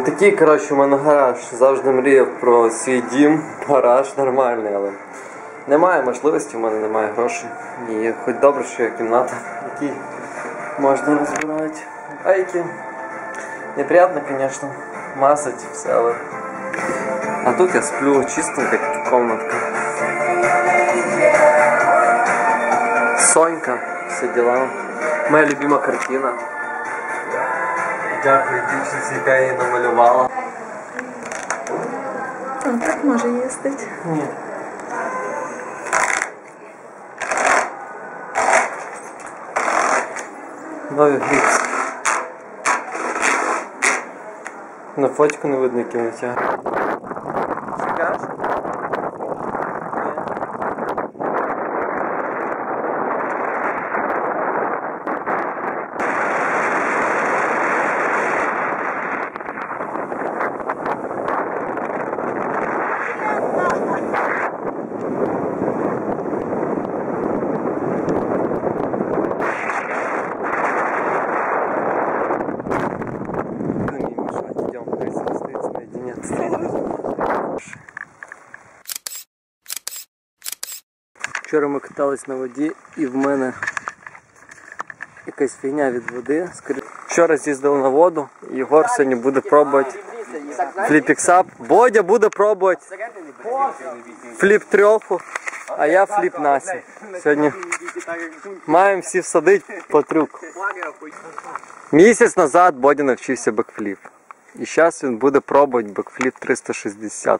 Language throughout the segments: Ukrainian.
Такий, коротше, у мене гараж. Завжди мріяв про свій дім. Гараж нормальний, але немає можливості, у мене немає грошей. І хоч добре, що є кімната, в якій можна розбирати байки. Неприятно, звісно, масать все, але... А тут я сплю, чистенька комнатка. Сонька, все дела. Моя любима картина. Дякую дівчинці, яка її намалювала. Он так може їздити? Ні. Нові гріпс. На фотку не видно, яким натягає. Чекаєш? Вчора ми катались на воді і в мене якась фігня від води. Вчора з'їздили на воду, і Єгор сьогодні буде пробувати фліп-іксап. Бодя буде пробувати фліп-трьоху, а я фліп-насі. Сьогодні маємо всі всадити по трюку. Місяць назад Бодя навчився бекфліп. І зараз він буде пробувати бекфліп 360.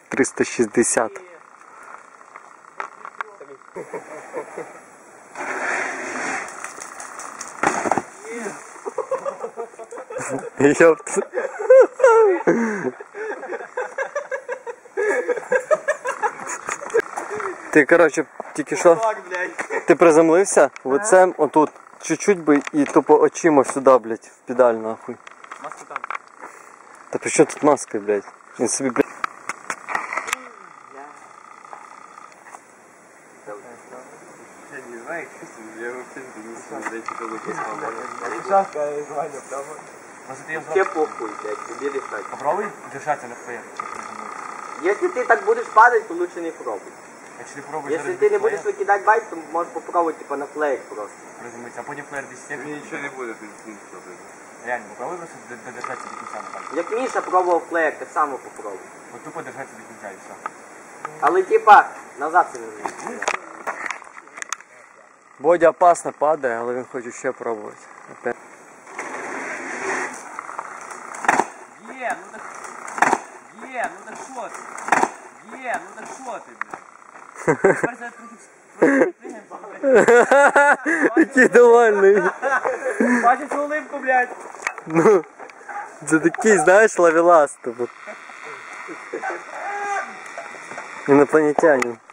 Ёпт. Ти, коротше, тільки що, ти приземлився лицем отут, чуть-чуть би і тупо очима сюди, блядь, в педаль, нахуй. Маска там. Та при чому тут маска, блядь? Він собі, блядь. Я не знаю, я вообще не знаю, дайте какой-то слова. Тебе похуй, блядь, тебе решать. Попробуй держаться на флеер. Если ты так будешь падать, то лучше не пробуй. Если пробуешь, Если ты не будешь выкидать байк, то можешь попробовать типа на флеер просто. разумеется, а потім флеер 10 Мне ничего не будет, ты не реально попробуй просто додержаться до кінця. Як Міша пробував флеер, так само попробуй. От тупо держаться до кінця і все. Але типа назад це не можна. Бодя опасно падає, але він хоче ще пробувати. Опять. Є, ну так що ти? Є, ну так що ти, блядь? Тепер зараз трохи Який довольний. бачиш улыбку, блядь. Ну, це такий, знаєш, ловелас. Тобто. Інопланетянин.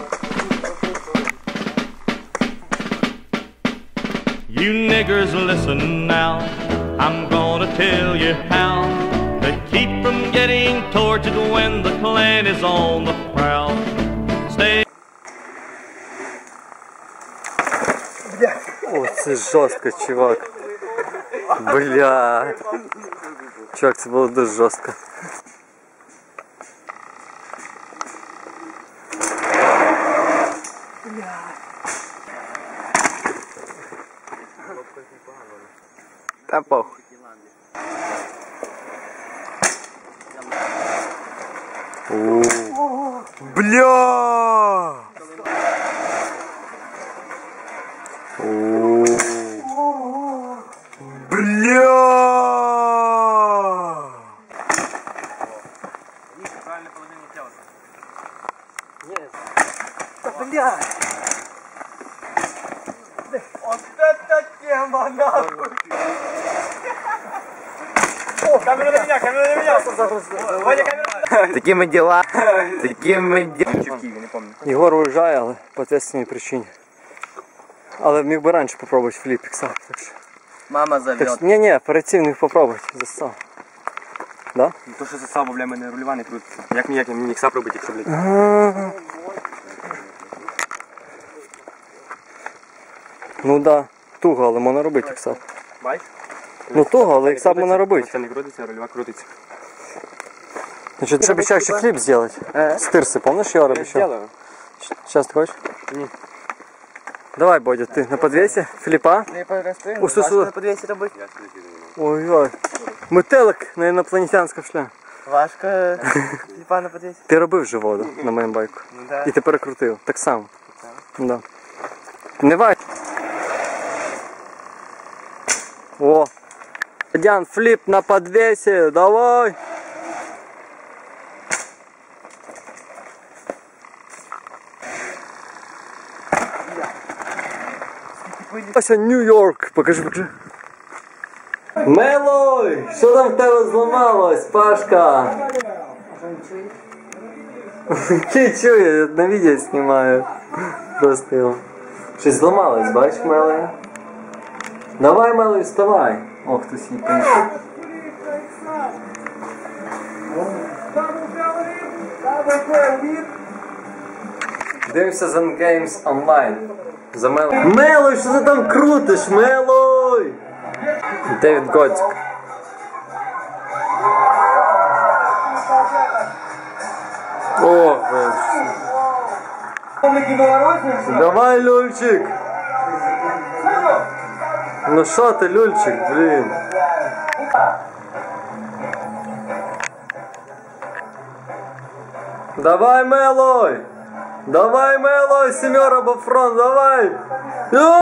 You niggers listen now, I'm gonna tell you how to keep from getting tortured when the Klan is on the prowl. Stay. О, це жорстко, чувак. Бля. Чувак, це було дуже жорстко. Та похуй. Бля! Бля! Правильне положення тіла. Бля! Вот это тема, нахуй! О, камера на меня, камера на меня! Ваня, камера! Такими діла. Такими діла. Чи в Києві, не пам'ятаю. Єгор уїжджає, але по ответственній причині. Але міг би раніше попробувати фліп-іксап. Мама Так, зовет. ні, перед цим міг попробувати. Застав. Да? То, що засав, бля, мене рульова не крутиться. Як мені іксап робити, якщо, блядь? Ну да, туго, але можна робити іксап. Бай? Ну туго, але іксап можна робити. Це не крутиться, а рульова крутиться. Значит, ты обещал еще хлеб сделать. С тырсы, помнишь, я обещал? Сделаю. Сейчас ты хочешь? Ні. Давай, Бодя, ты на подвесе, Филиппа. Я перестрою, Ось тут сюди. на подвесі робити. Ой-ой. Метелик на інопланетянському шлях. Важко Філіпа на подвесі. Ти робив вже воду на моєму байку. Ну да. І ти перекрутив. Так само. Да. Не вай. О. Дян, флип на подвесе. Давай. Вася, Нью-Йорк. Покажи, покажи. Мелой! Що там в тебе зламалось, Пашка? Ти чує, я на відео знімаю. Просто його. Щось зламалось, бачиш, Мелой? Давай, Мелой, вставай. О, хтось їй помішав. Дивимося за Games онлайн. За Мелой. Мелой, що ти там крутиш, Мелой? Девід Готик. О, давай, Люльчик. Ну що ти, Люльчик, блін. Давай, Мелой. Давай, Мелой, семера, Бофрон, давай.